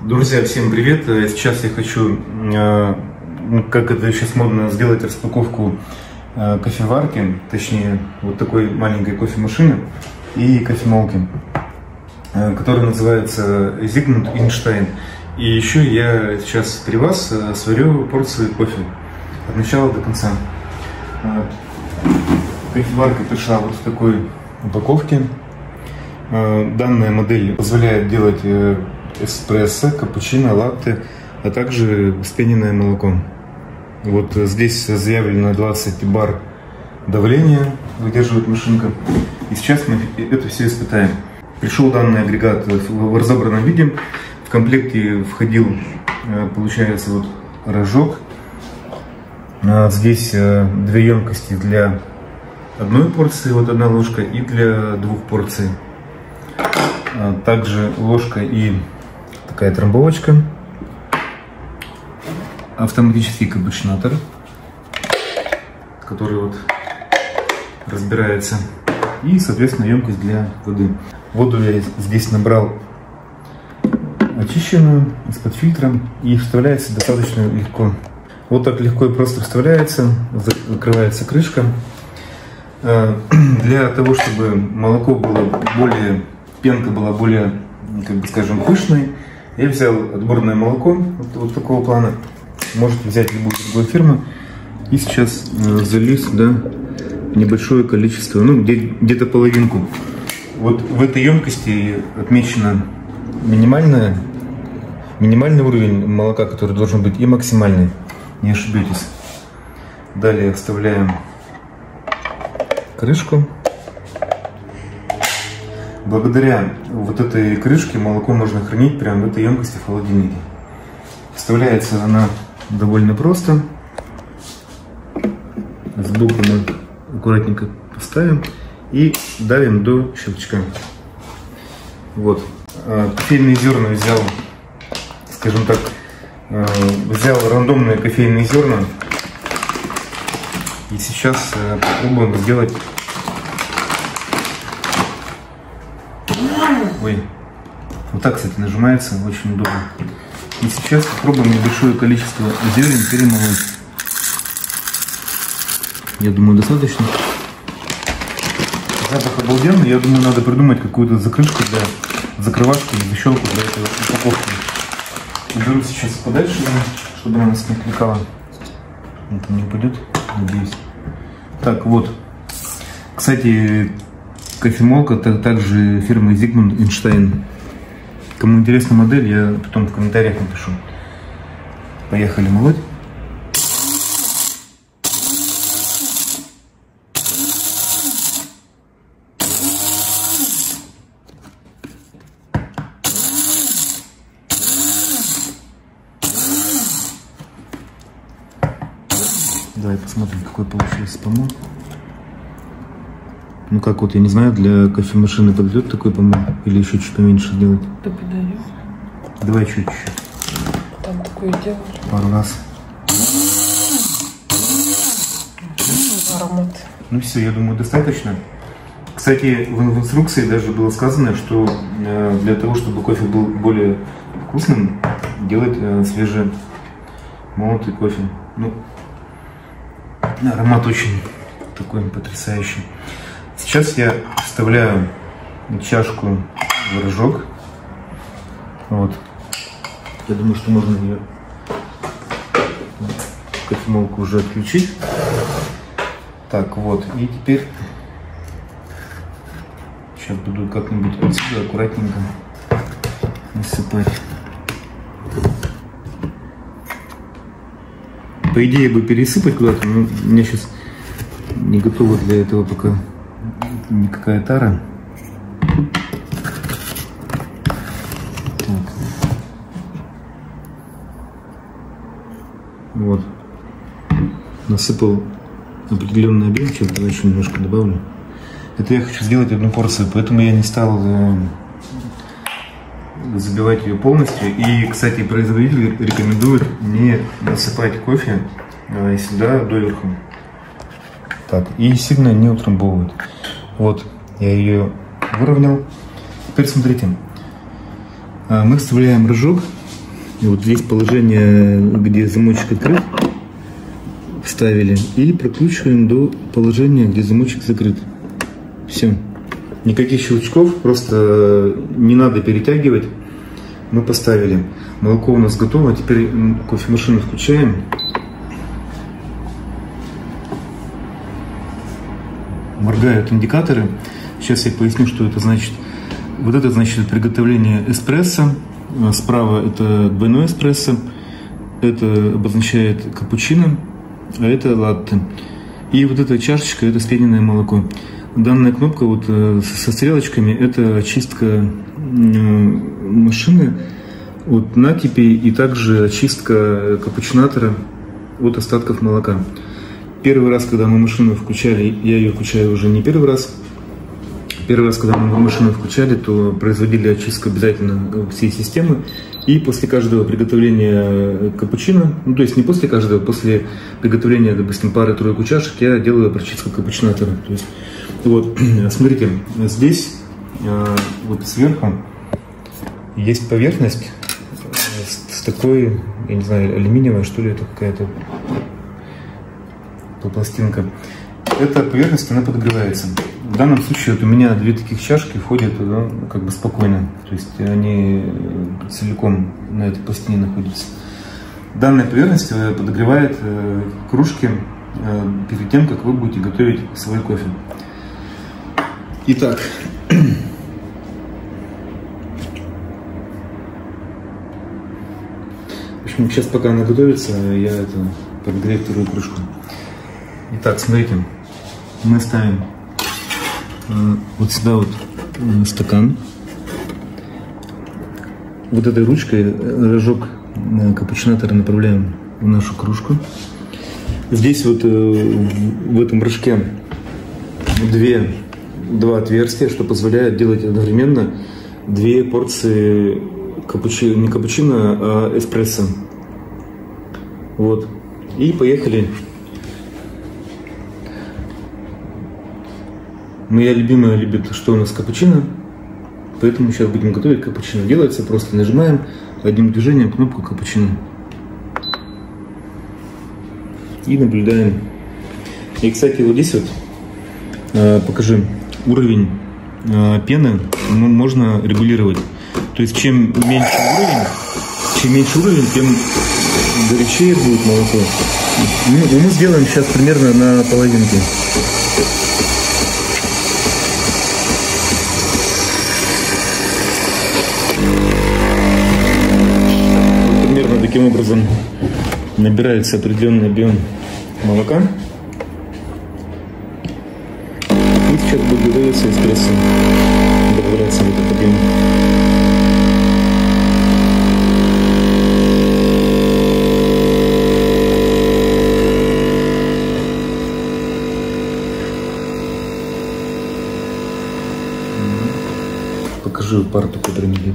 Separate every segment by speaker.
Speaker 1: Друзья, всем привет! Сейчас я хочу, как это сейчас модно, сделать распаковку кофеварки, точнее вот такой маленькой кофемашины и кофемолки, которая называется Zigmund Einstein. И еще я сейчас при вас сварю порцию кофе от начала до конца. Кофеварка пришла вот в такой упаковке. Данная модель позволяет делать эспрессо, капучино, латте, а также вспененное молоко. Вот здесь заявлено 20 бар давления, выдерживает машинка. И сейчас мы это все испытаем. Пришел данный агрегат в разобранном виде. В комплекте входил, получается, вот рожок. Здесь две емкости для одной порции, вот одна ложка, и для двух порций. Также ложка и такая трамбовочка, автоматический капучинатор, который вот разбирается, и, соответственно, емкость для воды. Воду я здесь набрал очищенную из-под фильтра, и вставляется достаточно легко. Вот так легко и просто вставляется, закрывается крышка. Для того, чтобы молоко было более, пенка была более, как бы скажем, пышной, я взял отборное молоко вот такого плана. Можете взять любую другую фирму. И сейчас залью сюда небольшое количество, ну где-то половинку. Вот в этой емкости отмечено минимальный уровень молока, который должен быть, и максимальный. Не ошибетесь. Далее вставляем крышку. Благодаря вот этой крышке молоко можно хранить прямо в этой емкости в холодильнике. Вставляется она довольно просто. Сбоку мы аккуратненько поставим и давим до щелчка. Вот. Кофейные зерна взял, скажем так, взял рандомные кофейные зерна. И сейчас попробуем сделать. Ой, вот так, кстати, нажимается, очень удобно. И сейчас попробуем небольшое количество зерен перемолоть. Я думаю, достаточно. Запах обалденный. Я думаю, надо придумать какую-то закрышку для закрывашки или защелку для этой упаковки. Уберу сейчас подальше, чтобы она нас не отвлекала. Это не упадет, надеюсь. Так, вот. Кстати, кофемолка также фирмы Zigmund Einstein. Кому интересна модель, я потом в комментариях напишу. Поехали молоть. Давай посмотрим, какой получился помол. Ну как, вот я не знаю, для кофемашины подойдет такой помол или еще чуть поменьше делать?
Speaker 2: Да подойдет.
Speaker 1: Давай чуть-чуть.
Speaker 2: Там такое делали.
Speaker 1: Пару раз.
Speaker 2: Аромат.
Speaker 1: Ну все, я думаю, достаточно. Кстати, в инструкции даже было сказано, что для того, чтобы кофе был более вкусным, делать свежемолотый кофе. Ну, аромат очень такой потрясающий. Сейчас я вставляю чашку в рожок. Вот. Я думаю, что можно ее, кофемолку, уже отключить. Так, вот. И теперь сейчас буду как-нибудь отсюда аккуратненько насыпать. По идее бы пересыпать куда-то, но у меня сейчас не готова для этого пока никакая тара. Так. Вот. Насыпал определенный объем. Сейчас давай еще немножко добавлю. Это я хочу сделать одну порцию, поэтому я не стал забивать ее полностью. И, кстати, производитель рекомендует не насыпать кофе сюда доверху. Так, и сильно не утрамбовывать. Вот, я ее выровнял. Теперь смотрите, мы вставляем рожок И вот здесь положение, где замочек открыт, вставили. И прокручиваем до положения, где замочек закрыт. Все. Никаких щелчков, просто не надо перетягивать. Мы поставили. Молоко у нас готово. Теперь кофемашину включаем. Моргают индикаторы. Сейчас я поясню, что это значит. Вот это значит приготовление эспрессо. Справа это двойной эспрессо. Это обозначает капучино, а это латте. И вот эта чашечка это вспененное молоко. Данная кнопка вот со стрелочками это очистка машины от накипи и также очистка капучинатора от остатков молока. Первый раз, когда мы машину включали, я ее включаю уже не первый раз. Первый раз, когда мы машину включали, то производили очистку обязательно всей системы. И после каждого приготовления капучино, ну то есть не после каждого, после приготовления, допустим, пары-тройку чашек, я делаю прочистку капучинатора. То есть, вот, смотрите, здесь вот сверху есть поверхность с такой, я не знаю, алюминиевая, что ли, это какая-то пластинка. Эта поверхность, она подогревается. В данном случае вот у меня две таких чашки входят как бы спокойно. То есть они целиком на этой пластине находятся. Данная поверхность подогревает кружки перед тем, как вы будете готовить свой кофе. Итак, в общем, сейчас пока она готовится, я подогрею вторую кружку. Итак, смотрите, мы ставим вот сюда вот стакан. Вот этой ручкой рожок капучинатора направляем в нашу кружку. Здесь вот в этом рожке два отверстия, что позволяет делать одновременно две порции не капучино, а эспрессо. Вот. И поехали. Моя любимая любит, что у нас капучино, поэтому сейчас будем готовить капучино. Делается просто нажимаем одним движением кнопку капучино и наблюдаем. И, кстати, вот здесь вот покажи уровень пены, можно регулировать. То есть чем меньше уровень, тем горячее будет молоко. Мы сделаем сейчас примерно на половинке. Таким образом набирается определенный объем молока. И сейчас будет готовиться эспрессо, добавляться в этот объем. Покажи пару такой промедит.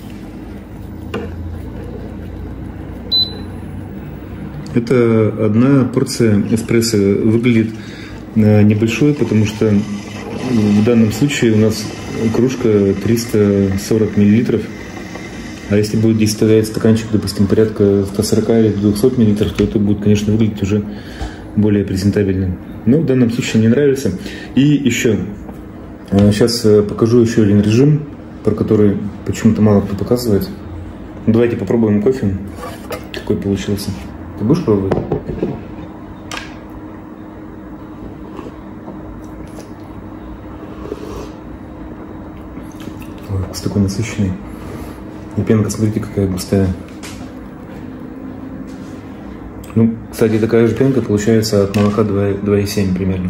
Speaker 1: Это одна порция эспрессо. Выглядит небольшой, потому что в данном случае у нас кружка 340 мл. А если будет здесь стоять стаканчик, допустим, порядка 140 или 200 мл, то это будет, конечно, выглядеть уже более презентабельно. Но в данном случае мне нравится. И еще, сейчас покажу еще один режим, про который почему-то мало кто показывает. Давайте попробуем кофе, какой получился. Ты будешь пробовать? С такой насыщенной. И пенка, смотрите, какая густая. Ну, кстати, такая же пенка получается от молока 2,7 примерно.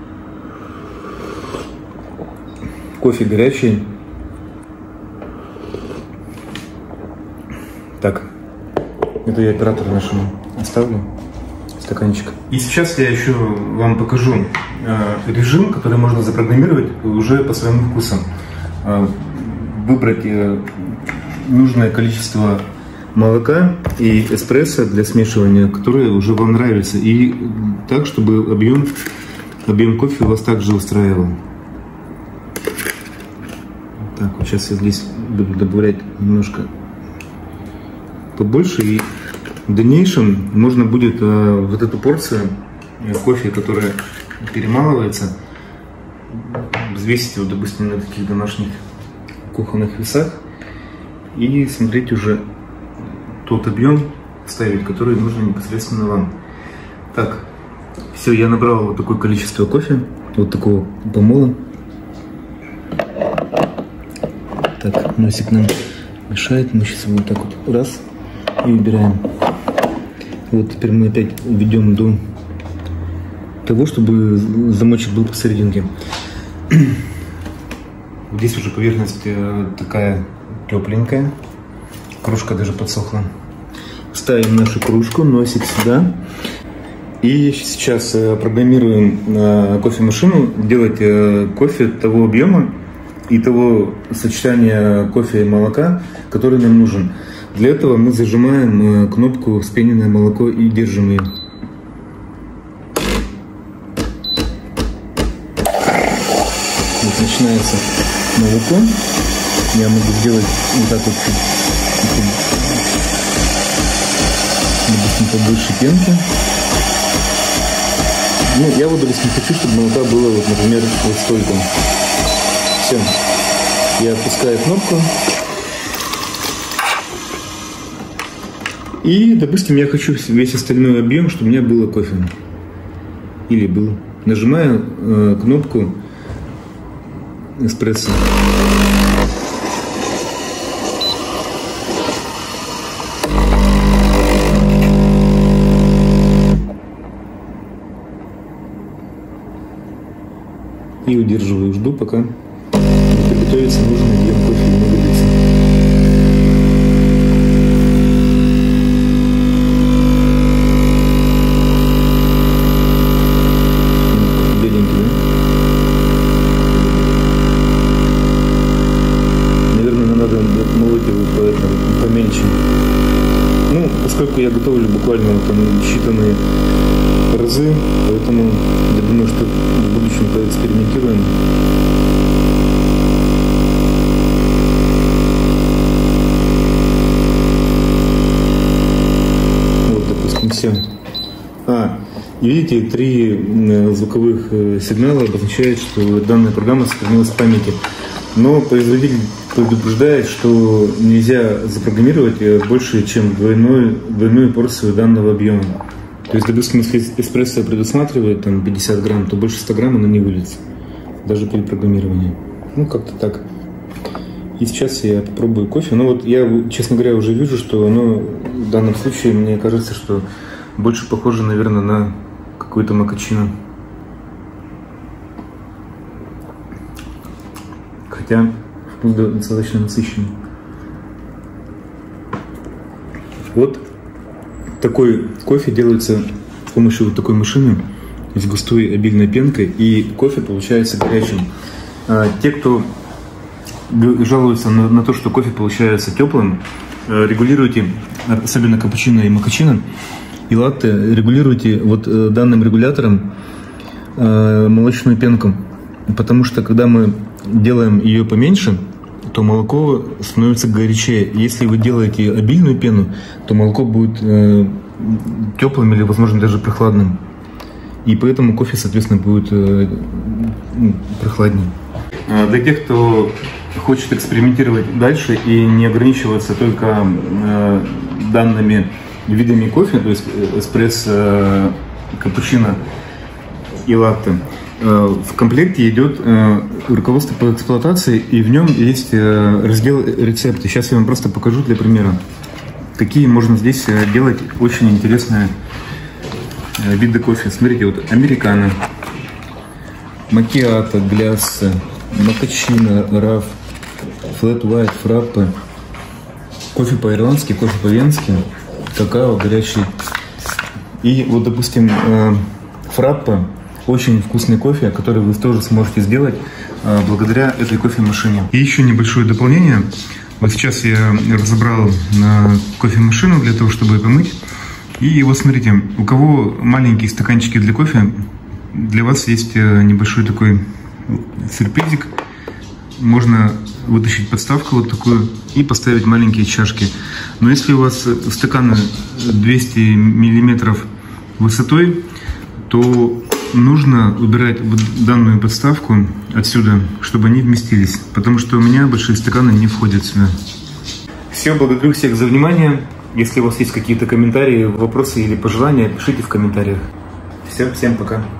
Speaker 1: Кофе горячий. Так, это я оператору нашему оставлю стаканчик. И сейчас я еще вам покажу режим, который можно запрограммировать уже по своему вкусу. Выбрать нужное количество молока и эспрессо для смешивания, которые уже вам нравятся. И так, чтобы объем кофе вас также устраивал. Так, вот сейчас я здесь буду добавлять немножко побольше, и в дальнейшем можно будет вот эту порцию кофе, которая перемалывается, взвесить его, допустим, на таких домашних кухонных весах и смотреть уже тот объем ставить, который нужен непосредственно вам. Так, все, я набрал вот такое количество кофе, вот такого помола. Так, носик нам мешает, мы сейчас его вот так вот раз и убираем. Вот теперь мы опять введем до того, чтобы замочек был посерединке. Здесь уже поверхность такая тепленькая, кружка даже подсохла. Ставим нашу кружку, носик сюда. И сейчас программируем кофемашину делать кофе того объема и того сочетания кофе и молока, который нам нужен. Для этого мы зажимаем кнопку «Вспененное молоко» и держим ее. Вот начинается молоко. Я могу сделать вот так вот чуть, допустим, побольше пенки. Ну, я вот, допустим, хочу, чтобы молока было, вот, например, вот столько. Все. Я отпускаю кнопку. И, допустим, я хочу весь остальной объем, чтобы у меня было кофе. Или был. Нажимаю кнопку эспрессо. И удерживаю, жду, пока приготовится нужный объем кофе и нагрелся. Беленький, да? Наверное, надо молоть его поменьше. Ну, поскольку я готовлю буквально там считанные разы, поэтому я думаю, что в будущем поэкспериментируем. Вот, допустим, все. И видите, 3 звуковых сигнала обозначает, что данная программа сохранилась в памяти. Но производитель предупреждает, что нельзя запрограммировать больше, чем двойную порцию данного объема. То есть, допустим, если эспрессо предусматривает там 50 грамм, то больше 100 грамм оно не выльется. Даже при программировании. Ну, как-то так. И сейчас я попробую кофе. Ну, вот я, честно говоря, уже вижу, что оно в данном случае, мне кажется, что больше похоже, наверное, на какой-то макачино. Хотя вкус достаточно насыщенный. Вот. Такой кофе делается с помощью вот такой машины с густой обильной пенкой, и кофе получается горячим. Те, кто жалуются на то, что кофе получается теплым, регулируйте, особенно капучино и макачино, и латте, регулируйте вот данным регулятором молочную пенку, потому что когда мы делаем ее поменьше, то молоко становится горячее. Если вы делаете обильную пену, то молоко будет теплым или, возможно, даже прохладным. И поэтому кофе, соответственно, будет прохладнее. Для тех, кто хочет экспериментировать дальше и не ограничиваться только данными видами кофе, то есть эспрессо, капучино и латте, в комплекте идет руководство по эксплуатации, и в нем есть раздел рецепты. Сейчас я вам просто покажу для примера. Какие можно здесь делать очень интересные виды кофе. Смотрите, вот американо, макиато, гляссе, макачино, раф, флэт white, фраппе, кофе по-ирландски, кофе по-венски, какао горячий. И вот, допустим, фраппе. Очень вкусный кофе, который вы тоже сможете сделать благодаря этой кофемашине. И еще небольшое дополнение. Вот сейчас я разобрал кофемашину для того, чтобы ее помыть. И вот смотрите, у кого маленькие стаканчики для кофе, для вас есть небольшой такой сюрпризик. можно вытащить подставку вот такую и поставить маленькие чашки. Но если у вас стаканы 200 миллиметров высотой, то нужно убирать вот данную подставку отсюда, чтобы они вместились, потому что у меня большие стаканы не входят сюда. Все, благодарю всех за внимание. Если у вас есть какие-то комментарии, вопросы или пожелания, пишите в комментариях. Все, всем пока.